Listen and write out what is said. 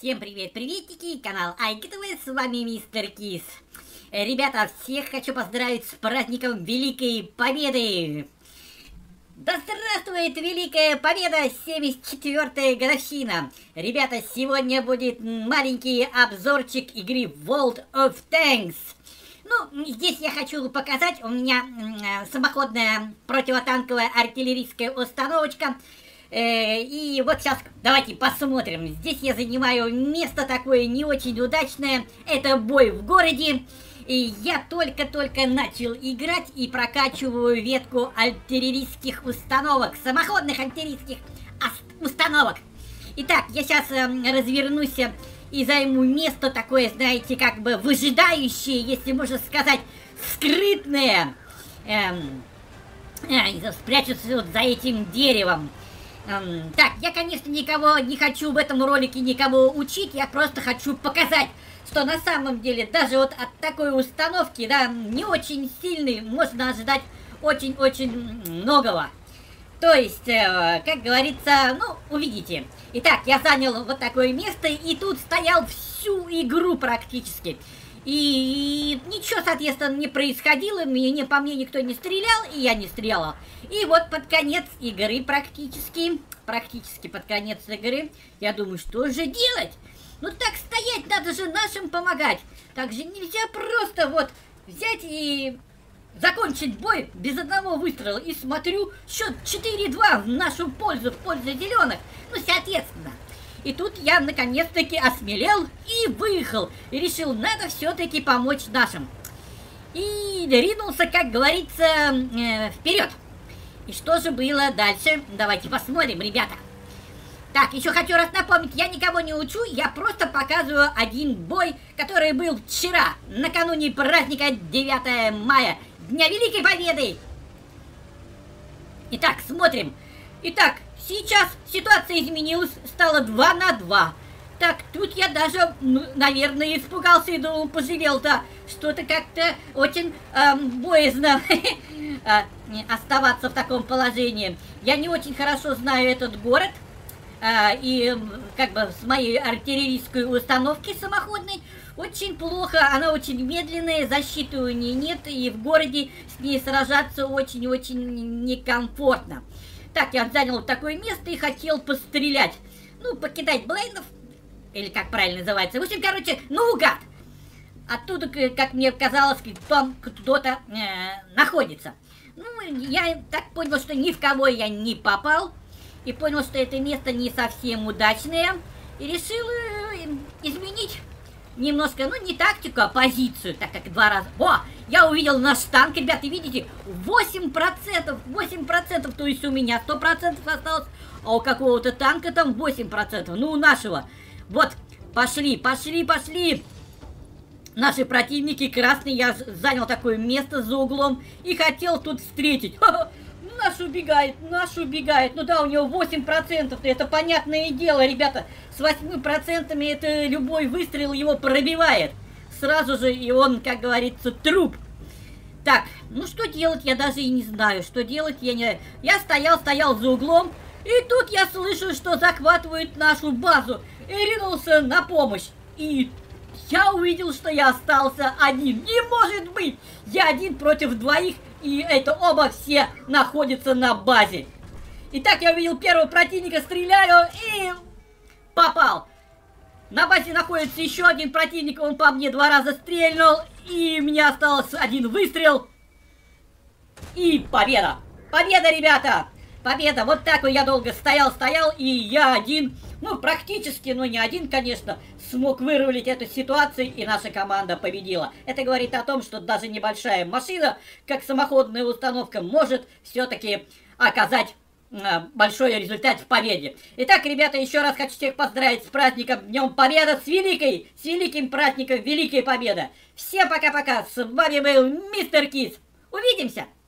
Всем привет, приветики, канал iGetaway, с вами Мистер Кис. Ребята, всех хочу поздравить с праздником Великой Победы. Да здравствует Великая Победа, 74-я годовщина. Ребята, сегодня будет маленький обзорчик игры World of Tanks. Ну, здесь я хочу показать, у меня самоходная противотанковая артиллерийская установочка. И вот сейчас давайте посмотрим. Здесь я занимаю место такое не очень удачное. Это бой в городе. И я только-только начал играть и прокачиваю ветку артиллерийских установок. Самоходных артиллерийских установок. Итак, я сейчас развернусь и займу место такое, знаете, как бы выжидающее, если можно сказать, скрытное. Спрячусь вот за этим деревом. Так, я, конечно, никого не хочу в этом ролике никого учить, я просто хочу показать, что на самом деле даже вот от такой установки, да, не очень сильной, можно ожидать очень-очень многого. То есть, как говорится, ну, увидите. Итак, я занял вот такое место и тут стоял всю игру практически. И ничего, соответственно, не происходило, по мне никто не стрелял, и я не стреляла. И вот под конец игры практически под конец игры, я думаю, что же делать? Ну так стоять, надо же нашим помогать. Так же нельзя просто вот взять и закончить бой без одного выстрела. И смотрю, счет 4-2 в нашу пользу, в пользу зеленых. Ну, соответственно. И тут я наконец-таки осмелел и выехал. И решил, надо все-таки помочь нашим. И ринулся, как говорится, вперед. И что же было дальше? Давайте посмотрим, ребята. Так, еще хочу раз напомнить, я никого не учу, я просто показываю один бой, который был вчера, накануне праздника 9 мая, Дня Великой Победы. Итак, смотрим. Итак, сейчас ситуация изменилась, стало 2 на 2. Так, тут я даже, наверное, испугался и думал, пожалел-то. Что-то как-то очень боязно оставаться в таком положении. Я не очень хорошо знаю этот город. И как бы с моей артиллерийской установки самоходной очень плохо, она очень медленная, защиты у нее нет, и в городе с ней сражаться очень-очень некомфортно. Так, я занял такое место и хотел пострелять, ну, покидать блейнов, или как правильно называется, в общем, короче, наугад. Оттуда, как мне казалось, там кто-то находится. Ну, я так понял, что ни в кого я не попал. И понял, что это место не совсем удачное. И решил изменить немножко, ну не тактику, а позицию. Так как 2 раза... О, я увидел наш танк, ребята, видите? 8%, то есть у меня 100% осталось. А у какого-то танка там 8%. Ну, у нашего. Вот, пошли. Наши противники красные, я занял такое место за углом и хотел тут встретить. Наш убегает. Ну да, у него 8%, это понятное дело, ребята. С 8% это любой выстрел его пробивает. Сразу же, и он, как говорится, труп. Так, ну что делать, я даже и не знаю. Что делать, я не... Я стоял за углом, и тут я слышу, что захватывают нашу базу. И ринулся на помощь. И я увидел, что я остался один. Не может быть! Я один против двоих. И это оба все находятся на базе. Итак, я увидел первого противника, стреляю и попал. На базе находится еще один противник, он по мне 2 раза стрельнул. И у меня остался один выстрел. И победа! Победа, ребята! Победа! Вот так вот я долго стоял, и я один, ну практически, но не один, конечно, смог вырулить эту ситуацию, и наша команда победила. Это говорит о том, что даже небольшая машина, как самоходная установка, может все-таки оказать большой результат в победе. Итак, ребята, еще раз хочу всех поздравить с праздником Днем Победы, с великим праздником Великой Победы. Всем пока-пока, с вами был Мистер Кис. Увидимся!